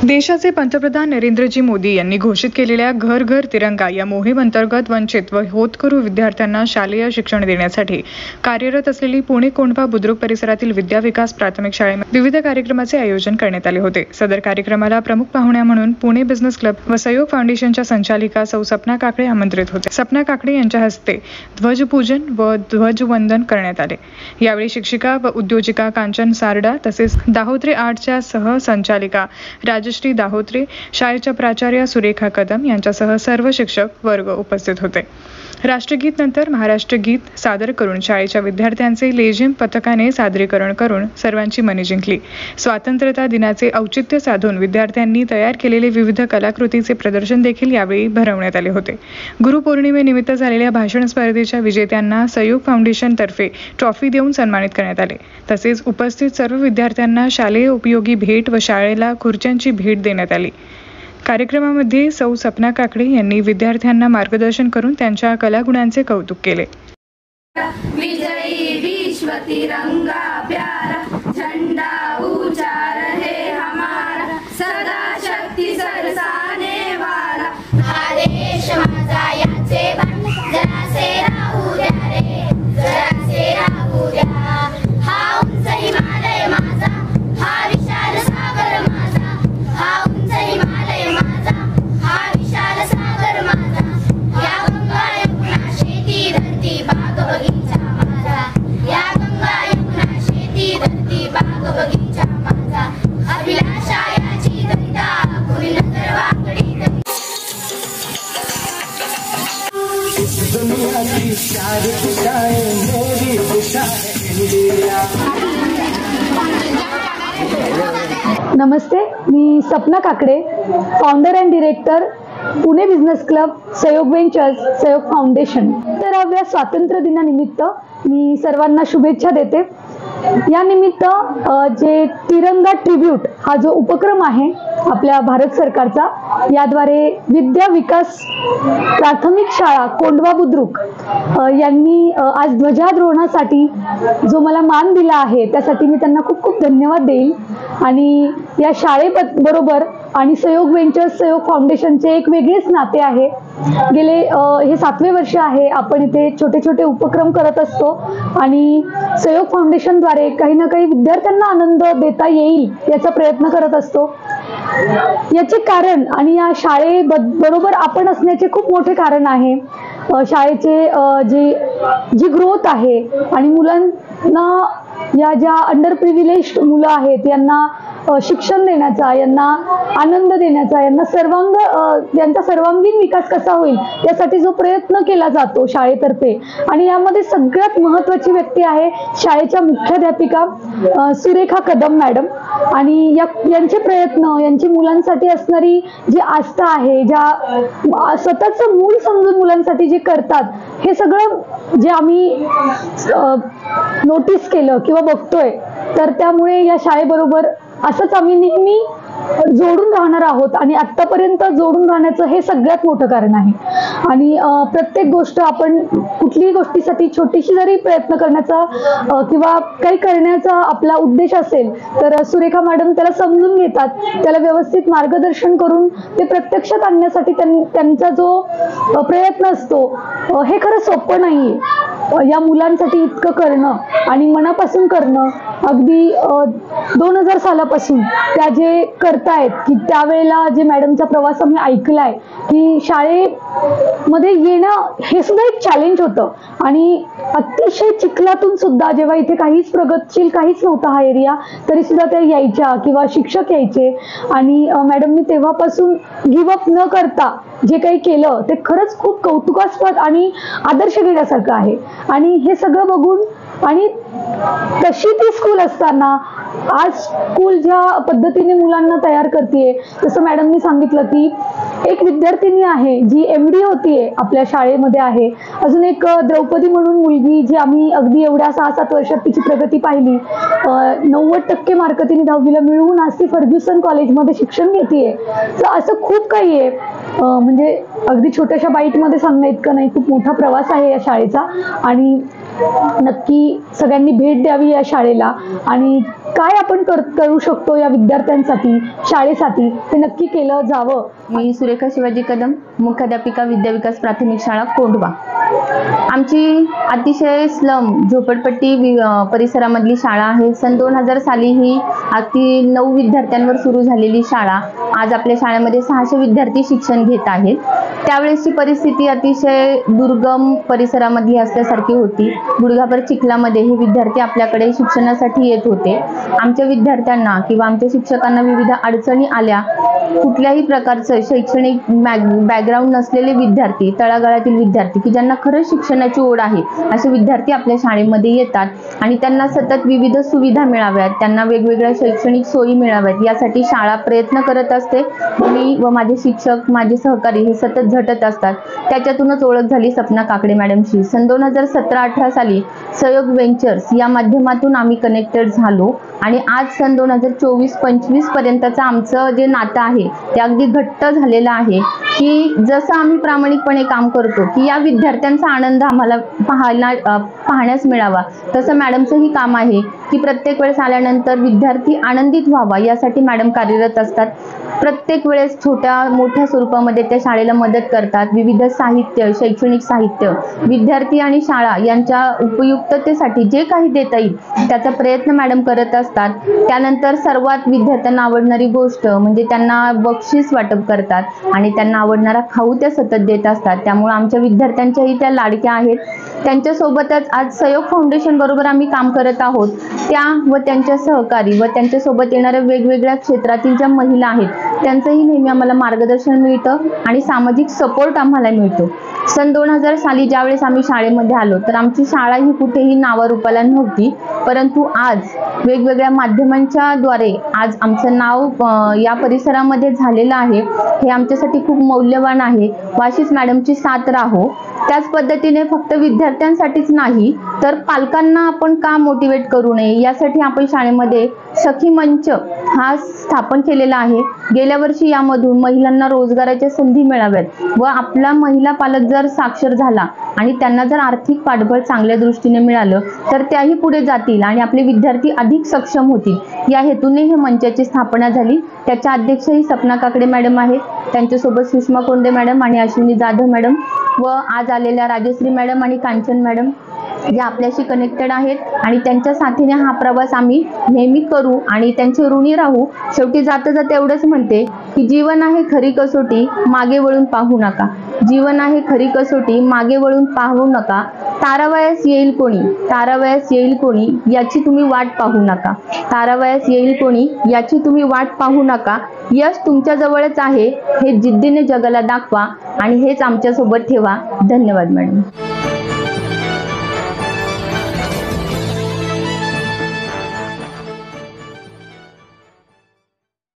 देशाचे पंतप्रधान नरेंद्रजी मोदी यांनी घोषित केलेल्या घर घर तिरंगा या मोहिमेअंतर्गत वंचित व होतकरू विद्यार्थ्यांना शालेय शिक्षण देण्यासाठी कार्यरत असलेली पुणे कोंढवा बुद्रुक परिसरातील विद्या विकास प्राथमिक शाळेमध्ये विविध कार्यक्रमाचे आयोजन करण्यात आले होते। सदर कार्यक्रमाला प्रमुख पाहुण्या म्हणून पुणे बिझनेस क्लब व सहयोग फाउंडेशनच्या संचालिका सौ सपना काकडे आमंत्रित होते। सपना काकडे यांच्या हस्ते ध्वजपूजन व ध्वजवंदन करण्यात आले। यावेळी शिक्षिका व उद्योजिका कांचन सारडा तसेच दाहोत्रे आर्टच्या सहसंचालिका राजश्री दाहोत्रे, शाळेच्या प्राचार्य सुरेखा कदम यांच्यासह सर्व शिक्षक वर्ग उपस्थित होते। राष्ट्रगीत नंतर महाराष्ट्र गीत सादर करून शाळेच्या विद्यार्थ्यांचे लेझिम पथकाने सादरीकरण करून सर्वांची मने जिंकली। स्वातंत्र्यता दिनाचे औचित्य साधून विद्यार्थ्यांनी तयार केलेले विविध कलाकृतीचे प्रदर्शन देखील यावेळी भरवण्यात आले होते। गुरुपौर्णिमेनिमित्त झालेल्या भाषण स्पर्धेच्या विजेत्यांना सहयोग फाउंडेशन तर्फे ट्रॉफी देऊन सन्मानित करण्यात आले। तसेच उपस्थित सर्व विद्यार्थ्यांना शालेय उपयोगी भेट व शाळेला खुर्च्यांची भेट देण्यात आली। कार्यक्रमामध्ये सौ सपना काकडे यांनी विद्यार्थ्यांना मार्गदर्शन करून त्यांच्या कलागुणांचे कौतुक केले। विजयी विश्व तिरंगा प्यारा झंडा ऊंचा रहे हमारा सदा शक्ति सरसाने वाला हा देश माझा याचे जरासे राहू द्या रे जरासे राहू द्या हा उंच हिमालय माझा हा विशाल सागर माझा हा उंच हिमालय माझा हा विशाल सागर माझा या गंगा यमुना शेती धरती बाग बगीचा माझा या गंगा यमुना शेती धरती बाग बगीचा माझा अभिलाषा याची कविता कुणी नजर वाकडी दुनिया की चार दिशाएं मेरी दिशा है इंडिया। नमस्ते, मी Sapna Kakade, founder and director Pune business club, Sahyog ventures, Sahyog foundation. 70व्या स्वातंत्र्य दिनानिमित्त मी सर्वांना शुभेच्छा देते। या निमित्त जे तिरंगा ट्रिब्यूट हा जो उपक्रम आहे आपल्या भारत सरकारचा, याद्वारे विद्या विकास प्राथमिक शाळा कोंढवा बुद्रुक यांनी आज ध्वजारोहणासाठी जो मला मान दिला आहे त्यासाठी मी त्यांना खूप खूप धन्यवाद देईल। आणि या शाळेबरोबर आणि सहयोग वेंचर्स सहयोग फाउंडेशनचे एक वेगळेच नाते आहे। गेले हे 7वे वर्ष आहे आपण इथे छोटे छोटे उपक्रम करत असतो आणि सहयोग फाउंडेशनद्वारे काही ना काही विद्यार्थ्यांना आनंद देता येईल याचा प्रयत्न करत असतो। याचे कारण आणि या शाळेबरोबर आपण असण्याचे खूप मोठे कारण आहे। शाळेचे जी ग्रोथ आहे आणि मुलांना या ज्या अंडर प्रिव्हिलेज्ड मुलं आहेत यांना शिक्षण देण्याचा, यांना आनंद देण्याचा, यांचा सर्वांगीण विकास कसा होईल यासाठी जो प्रयत्न केला जातो शाळेतर्फे, आणि यामध्ये सगळ्यात महत्त्वाची व्यक्ती आहे शाळेच्या मुख्याध्यापिका सुरेखा कदम मॅडम। आणि यांचे प्रयत्न, यांची मुलांसाठी असणारी जी आस्था आहे, ज्या स्वतःचं मूल समजून मुलांसाठी जे करतात, हे सगळं जे आम्ही नोटीस केलं किंवा बघतोय, तर त्यामुळे या शाळेबरोबर असंच आम्ही नेहमी जोडून राहणार आहोत आणि आतापर्यंत जोडून राहण्याचं हे सगळ्यात मोठं कारण आहे। आणि प्रत्येक गोष्ट आपण कुठलीही गोष्टीसाठी छोटीशी जरी प्रयत्न करण्याचा किंवा काही करण्याचा आपला उद्देश असेल तर सुरेखा मॅडम त्याला समजून घेतात, त्याला व्यवस्थित मार्गदर्शन करून ते प्रत्यक्षात आणण्यासाठी त्यांचा जो प्रयत्न असतो हे खरं सोपं नाहीये। या मुलांसाठी इतकं करणं आणि मनापासून करणं, अगदी 2000 सालापासून त्या जे करतायत की त्यावेळेला जे मॅडमचा प्रवास आम्ही ऐकलाय की शाळेमध्ये येणं हे सुद्धा एक चॅलेंज होतं आणि अतिशय चिखलातून सुद्धा, जेव्हा इथे काहीच प्रगतशील काहीच नव्हता हा एरिया, तरी सुद्धा त्या यायच्या किंवा शिक्षक यायचे आणि मॅडमनी तेव्हापासून गिव्ह न करता जे काही केलं ते खरंच खूप कौतुकास्पद आणि आदर्श घेण्यासारखं आहे। आणि हे सगळं बघून आणि तशी ती स्कूल असताना आज स्कूल ज्या पद्धतीने मुलांना तयार करते, जसं मॅडमनी सांगितलं की एक विद्यार्थिनी आहे जी MD होतीये आपल्या शाळेमध्ये आहे, अजून एक द्रौपदी म्हणून मुलगी जी आम्ही अगदी एवढ्या 6-7 वर्षात तिची प्रगती पाहिली, 90% मार्क तिने 10वीला मिळवून आज ती फर्ग्युसन कॉलेजमध्ये शिक्षण घेतेय। तर असं खूप काही आहे, म्हणजे अगदी छोट्याशा बाईटमध्ये सांगणं इतकं नाही, खूप मोठा प्रवास आहे या शाळेचा। आणि नक्की सगळ्यांनी भेट द्यावी या शाळेला आणि काय आपण करू शकतो या विद्यार्थ्यांसाठी, शाळेसाठी ते नक्की केलं जावं. मी सुरेखा शिवाजी कदम, मुख्याध्यापिका विद्याविकास प्राथमिक शाळा कोंढवा. आमची अतिशय स्लम झोपडपट्टी परिसरामधली शाळा आहे. सन 2000 साली ही अगदी 9 विद्यार्थ्यांवर सुरू झालेली शाळा आज आपल्या शाळेमध्ये 600 विद्यार्थी शिक्षण घेत आहेत. त्यावेळेसची परिस्थिती अतिशय दुर्गम परिसरामधली असल्यासारखी होती. गुडघाभर चिखलामध्ये हे विद्यार्थी आपल्याकडे शिक्षणासाठी येत होते. आमच्या विद्यार्थ्यांना किंवा आमच्या शिक्षकांना विविध अडचणी आल्या. कुठल्याही प्रकारचं शैक्षणिक बॅकग्राऊंड नसलेले विद्यार्थी, तळागाळातील विद्यार्थी की ज्यांना खरंच शिक्षणाची ओढ आहे असे विद्यार्थी आपल्या शाळेमध्ये येतात आणि त्यांना सतत विविध सुविधा मिळाव्यात, त्यांना वेगवेगळ्या शैक्षणिक सोयी मिळाव्यात यासाठी शाळा प्रयत्न करत असते. मी व माझे शिक्षक, माझे सहकारी हे सतत झटत असतात. त्याच्यातूनच ओळख झाली सपना काकडे मॅडमशी. सन 2017-18 साली सहयोग वेंचर्स या माध्यमातून आम्ही कनेक्टेड झालो आणि आज सन 2024-25 पर्यंतचं आमचं जे नातं आहे ते अगदी घट्ट झालेलं आहे की जसं आम्ही प्रामाणिकपणे काम करतो की या विद्यार्थ्यांचा आनंद आम्हाला पाहण्यास मिळावा, तसं मॅडमचंही काम आहे की प्रत्येक वेळेस आल्यानंतर विद्यार्थी आनंदित व्हावा यासाठी मॅडम कार्यरत असतात. प्रत्येक वेळेस छोट्या मोठ्या स्वरूपामध्ये त्या शाळेला मदत करतात. विविध साहित्य, शैक्षणिक साहित्य विद्यार्थी आणि शाळा यांच्या उपयुक्ततेसाठी जे काही देता येईल त्याचा प्रयत्न मॅडम करत असतात. त्यानंतर सर्वात विद्यार्थ्यांना आवडणारी गोष्ट म्हणजे त्यांना बक्षीस वाटप करतात आणि त्यांना आवडणारा खाऊ त्या सतत देत असतात. त्यामुळे आमच्या विद्यार्थ्यांच्याही त्या लाडक्या आहेत. त्यांच्यासोबतच आज सहयोग फाउंडेशन बरोबर आम्ही काम करत आहोत. त्या व त्यांच्या सहकारी व त्यांच्यासोबत येणाऱ्या वेगवेगळ्या क्षेत्रातील ज्या महिला आहेत त्यांचंही नेहमी आम्हाला मार्गदर्शन मिळतं आणि सामाजिक सपोर्ट आम्हाला मिळतो. सन 2000 साली ज्यावेळेस आम्ही शाळेमध्ये आलो तर आमची शाळा ही कुठेही नावारूपाला नव्हती, परंतु आज वेगवेगळ्या माध्यमांच्या द्वारे आज आमचं नाव या परिसरामध्ये झालेलं आहे. हे आमच्यासाठी खूप मौल्यवान आहे. वाशीस मॅडमची साथ राहो. त्याच पद्धतीने फक्त विद्यार्थ्यांसाठीच नाही तर पालकांना आपण का मोटिवेट करू नये यासाठी आपण शाळेमध्ये सखी मंच हा स्थापन केलेला आहे. गेल्या वर्षी यामधून महिलांना रोजगाराच्या संधी मिळाव्यात व आपला महिला पालक जर साक्षर झाला आणि त्यांना जर आर्थिक पाठबळ चांगल्या दृष्टीने मिळालं तर त्याही पुढे जातील आणि आपले विद्यार्थी अधिक सक्षम होतील या हेतूने हे मंचाची स्थापना झाली. त्याच्या अध्यक्षही सपना काकडे मॅडम आहेत. त्यांच्यासोबत सुषमा कोंडे मॅडम आणि अश्विनी जाधव मॅडम व आज आलेल्या राजश्री मॅडम आणि कांचन मॅडम या आपल्याशी कनेक्टेड आहेत आणि त्यांच्या साथीने हा प्रवास आम्ही नेहमी करू आणि त्यांचे ऋणी राहू. शेवटी जाता जाता एवढंच म्हणते की जीवन आहे खरी कसोटी, मागे वळून पाहू नका. जीवन आहे खरी कसोटी, मागे वळून पाहू नका. तारावयास येईल कोणी, तारावयास येईल कोणी याची तुम्ही वाट पाहू नका. तारावयास येईल कोणी याची तुम्ही वाट पाहू नका. यश तुमच्या जवळच आहे हे जिद्दीने जगाला दाखवा आणि हेच आमच्यासोबत ठेवा. धन्यवाद मॅडम.